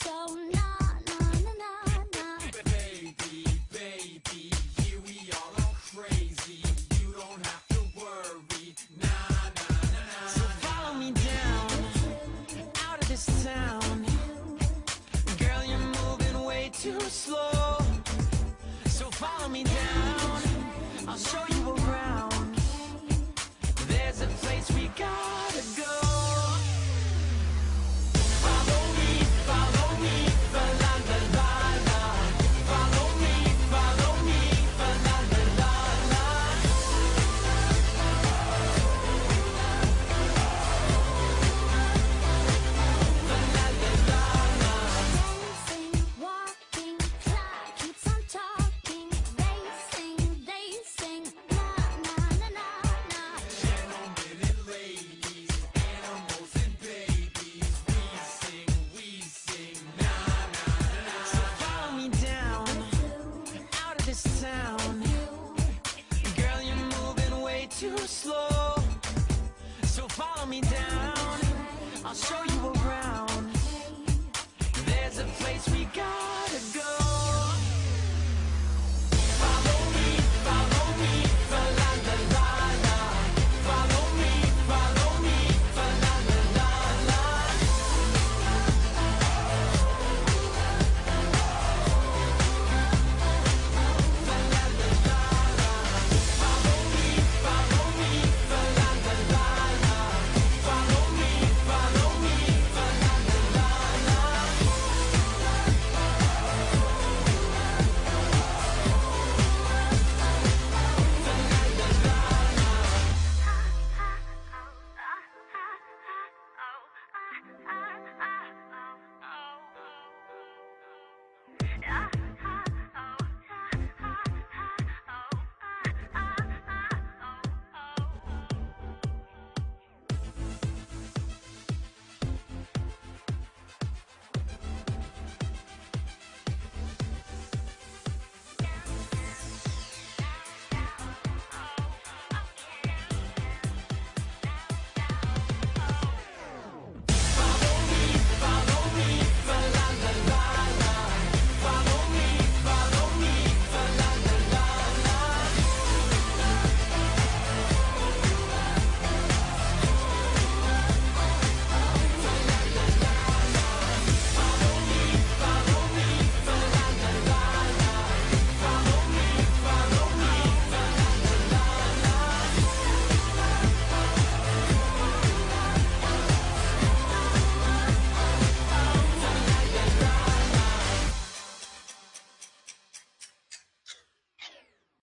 So nah, nah, nah, nah, nah. Baby, baby, here we all are crazy. You don't have to worry, nah, nah, nah, nah. So follow me down, out of this town. Girl, you're moving way too slow. So follow me down, I'll show you around. There's a place we got